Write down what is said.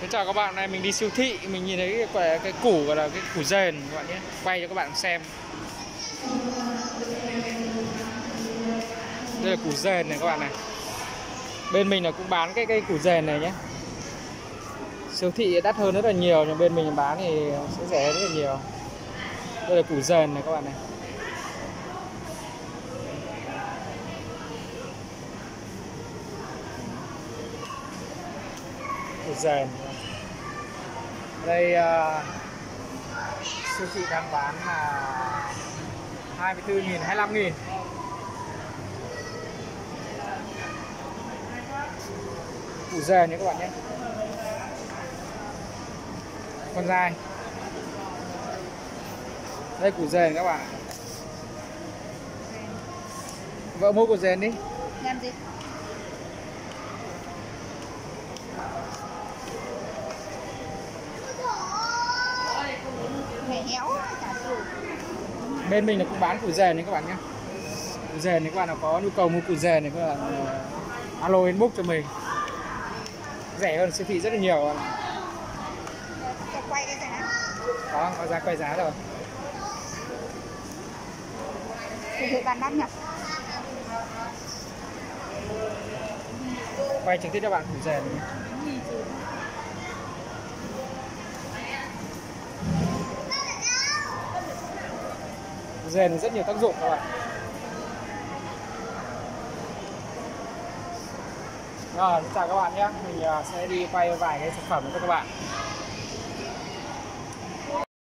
Xin chào các bạn, này mình đi siêu thị, mình nhìn thấy cái củ gọi là cái củ dền các bạn nhé. Quay cho các bạn xem. Đây là củ dền này các bạn này. Bên mình là cũng bán cái cây củ dền này nhé. Siêu thị đắt hơn rất là nhiều, nhưng bên mình bán thì sẽ rẻ rất là nhiều. Đây là củ dền này các bạn này. Củ dền. Đây siêu thị đang bán là 24.000, 25.000. Củ dền nhé các bạn nhé. Con dai. Đây củ dền các bạn. Vợ mua củ dền đi. Làm gì? Mẹ héo cả củ. Bên mình là cũng bán củ dền đấy các bạn nhé. Củ dền này các bạn nào có nhu cầu mua củ dền này các bạn alo inbox cho mình. Rẻ hơn siêu thị rất là nhiều. Cho quay cái giá. Đó, có giá quay giá rồi. Siêu thị bán đắt nhỉ? Quay trực tiếp cho bạn củ dền. Củ dền rất nhiều tác dụng các bạn. Rồi, chào các bạn nhé. Mình sẽ đi quay vài cái sản phẩm cho các bạn.